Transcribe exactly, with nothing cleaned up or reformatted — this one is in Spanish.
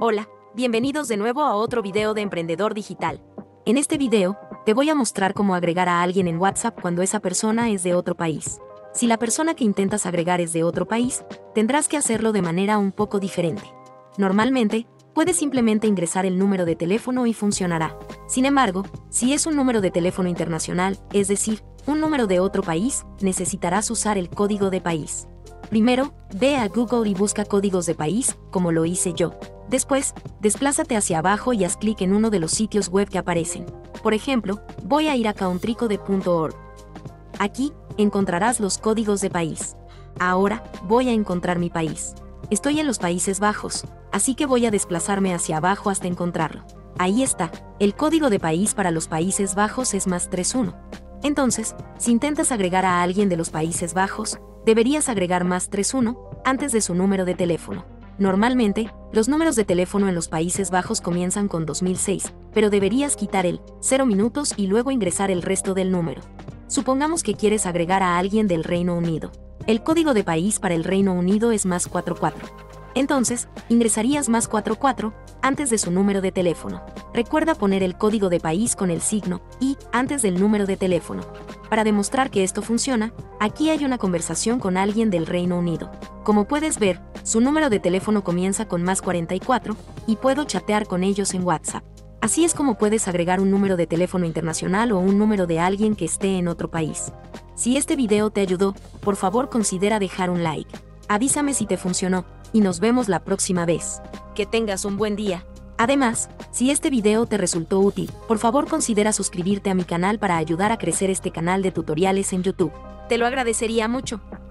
Hola, bienvenidos de nuevo a otro video de Emprendedor Digital. En este video, te voy a mostrar cómo agregar a alguien en WhatsApp cuando esa persona es de otro país. Si la persona que intentas agregar es de otro país, tendrás que hacerlo de manera un poco diferente. Normalmente, puedes simplemente ingresar el número de teléfono y funcionará. Sin embargo, si es un número de teléfono internacional, es decir, un número de otro país, necesitarás usar el código de país. Primero, ve a Google y busca códigos de país, como lo hice yo. Después, desplázate hacia abajo y haz clic en uno de los sitios web que aparecen. Por ejemplo, voy a ir a countrycode punto org. Aquí, encontrarás los códigos de país. Ahora, voy a encontrar mi país. Estoy en los Países Bajos, así que voy a desplazarme hacia abajo hasta encontrarlo. Ahí está, el código de país para los Países Bajos es más treinta y uno. Entonces, si intentas agregar a alguien de los Países Bajos, deberías agregar más treinta y uno antes de su número de teléfono. Normalmente, los números de teléfono en los Países Bajos comienzan con dos mil seis, pero deberías quitar el cero minutos y luego ingresar el resto del número. Supongamos que quieres agregar a alguien del Reino Unido. El código de país para el Reino Unido es más cuarenta y cuatro. Entonces, ingresarías más cuarenta y cuatro antes de su número de teléfono. Recuerda poner el código de país con el signo y antes del número de teléfono. Para demostrar que esto funciona, aquí hay una conversación con alguien del Reino Unido. Como puedes ver, su número de teléfono comienza con más cuarenta y cuatro y puedo chatear con ellos en WhatsApp. Así es como puedes agregar un número de teléfono internacional o un número de alguien que esté en otro país. Si este video te ayudó, por favor considera dejar un like. Avísame si te funcionó, y nos vemos la próxima vez. Que tengas un buen día. Además, si este video te resultó útil, por favor considera suscribirte a mi canal para ayudar a crecer este canal de tutoriales en YouTube. Te lo agradecería mucho.